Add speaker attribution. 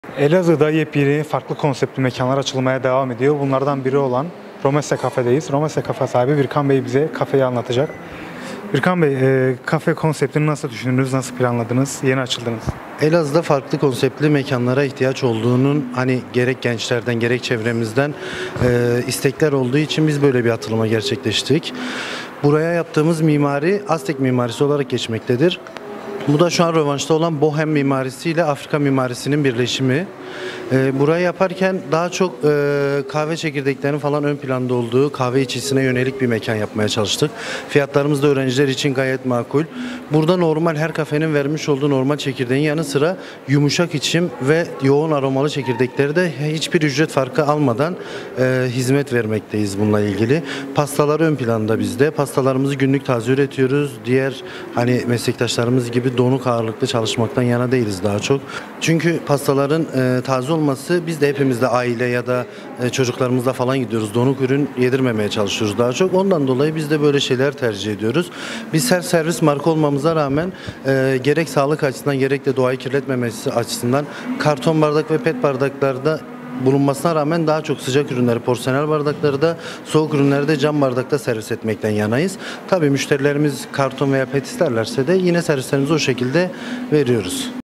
Speaker 1: Elazığ'da yepyeni farklı konseptli mekanlar açılmaya devam ediyor. Bunlardan biri olan Romese Cafe'deyiz. Romese Cafe sahibi Birkan Bey bize kafeyi anlatacak. Birkan Bey, kafe konseptini nasıl düşündünüz, nasıl planladınız, yeni açıldınız?
Speaker 2: Elazığ'da farklı konseptli mekanlara ihtiyaç olduğunun gerek gençlerden gerek çevremizden istekler olduğu için biz böyle bir atılıma gerçekleştirdik. Buraya yaptığımız mimari Aztek mimarisi olarak geçmektedir. Bu da şu an rövanşta olan Bohem mimarisi ile Afrika mimarisinin birleşimi. Burayı yaparken daha çok kahve çekirdeklerinin falan ön planda olduğu kahve içisine yönelik bir mekan yapmaya çalıştık. Fiyatlarımız da öğrenciler için gayet makul. Burada normal her kafenin vermiş olduğu normal çekirdeğin yanı sıra yumuşak içim ve yoğun aromalı çekirdekleri de hiçbir ücret farkı almadan hizmet vermekteyiz bununla ilgili. Pastalar ön planda bizde. Pastalarımızı günlük taze üretiyoruz. Diğer meslektaşlarımız gibi donuk ağırlıklı çalışmaktan yana değiliz daha çok. Çünkü pastaların taze olması, biz de hepimiz de aile ya da çocuklarımızla falan gidiyoruz. Donuk ürün yedirmemeye çalışıyoruz daha çok. Ondan dolayı biz de böyle şeyler tercih ediyoruz. Biz self servis marka olmamıza rağmen gerek sağlık açısından gerek de doğayı kirletmemesi açısından karton bardak ve pet bardaklarda bulunmasına rağmen daha çok sıcak ürünleri porselen bardakları da, soğuk ürünleri de cam bardakta servis etmekten yanayız. Tabii müşterilerimiz karton veya pet isterlerse de yine servislerimizi o şekilde veriyoruz.